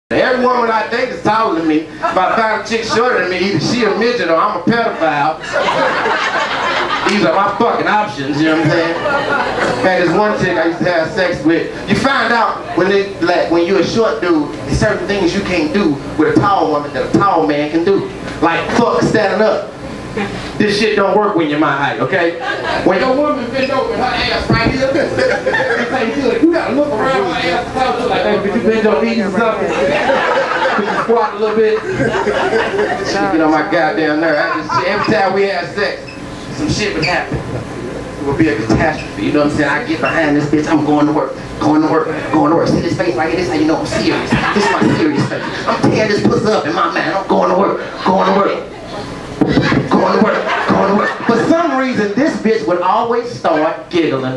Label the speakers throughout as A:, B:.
A: Every woman I date is taller than me. If I find a chick shorter than me, either she a midget or I'm a pedophile. These are my fucking options, you know what I'm saying? Had this one chick I used to have sex with. You find out when you're a short dude, there's certain things you can't do with a tall woman that a tall man can do. Like fuck standing up. This shit don't work when you're my height, okay? When your woman bend over her ass right here, you gotta look around her ass close, like, hey, could you bend your knees or something? Could you squat a little bit? Get on my goddamn nerve. Every time we had sex, some shit would happen. It would be a catastrophe, you know what I'm saying? I get behind this bitch, I'm going to work, going to work, going to work. See this face right here? This how you know I'm serious. This is my serious face. I'm tearing this pussy up in my mind. I'm going to work, going to work. Going to work, going to work. For some reason, this bitch would always start giggling.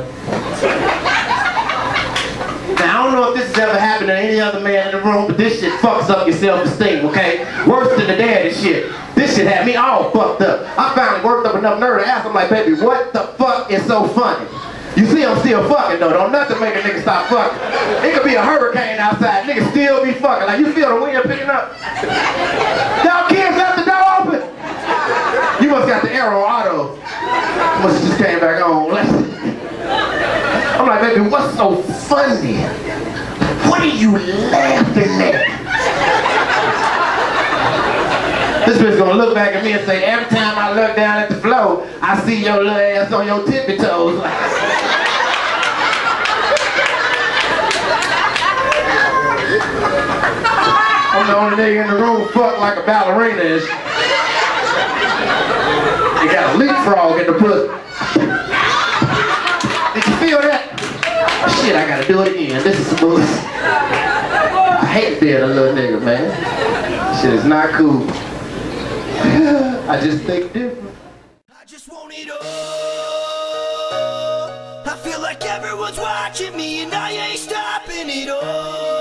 A: Now, I don't know if this has ever happened to any other man in the room, but this shit fucks up your self-esteem, okay? Worse than the daddy shit. This shit had me all fucked up. I finally worked up enough nerve to ask him, like, baby, what the fuck is so funny? You see, I'm still fucking, though. Don't nothing make a nigga stop fucking. It could be a hurricane outside. Niggas still be fucking. Like, you feel the wind picking up? Y'all kids left the door open. You must got the arrow auto. Must just came back on. I'm like, baby, what's so funny? What are you laughing at? This bitch gonna look back at me and say, every time I look down at the floor, I see your little ass on your tippy toes. I'm the only nigga in the room fucked like a ballerina and shit. You got a leapfrog in the pussy. Did you feel that? Shit, I gotta do it again. This is smooth. I hate being a little nigga, man. Shit is not cool. I just think different.
B: I just want it all. I feel like everyone's watching me and I ain't stopping it all.